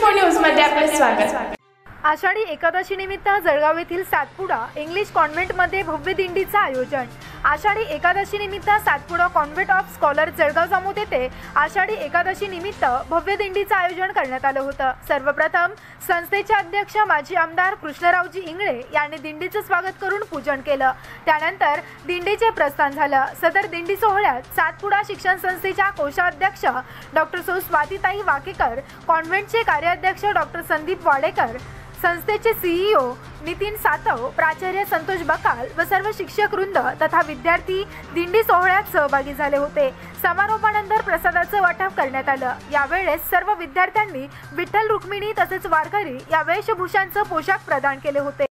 24 news मध्ये आपले स्वागत। आषाढी एकादशी निमित्त जळगाव येथील सातपुडा इंग्लिश कॉन्व्हेंटमध्ये भव्य दिंडीचे आयोजन। आषाढी एकादशी निमित्त Satpuda convent of scholar Jalgaon Jamod येथे आषाढी एकादशी निमित्त भव्य दिंडीचे आयोजन करण्यात आले होते। सर्वप्रथम संस्थेचे अध्यक्ष माजी आमदार कृष्णरावजी इंगळे यांनी दिंडीचे स्वागत करून पूजन केले। त्यानंतर दिंडीचे प्रस्थान झाले। सदर दिंडी सोहळ्यात सातपुडा शिक्षण संस्थेच्या कोषाध्यक्ष डॉक्टर सौ स्वातीताई वाकेकर, कॉन्व्हेंटचे कार्याध्यक्ष डॉक्टर संदीप वाडेकर, संस्थेचे सीईओ नितीन सातव, प्राचार्य संतोष बकाल व सर्व शिक्षक वृंद तथा विद्यार्थी दिंडी सोहळ्यात सहभागी झाले होते। समारोपानंतर प्रसादाचे वाटप करण्यात आले। यावेळेस सर्व विद्यार्थ्यांनी विठ्ठल रुक्मिणी तसेच वारकरी या वेशभूषांचे पोशाख प्रदान केले होते।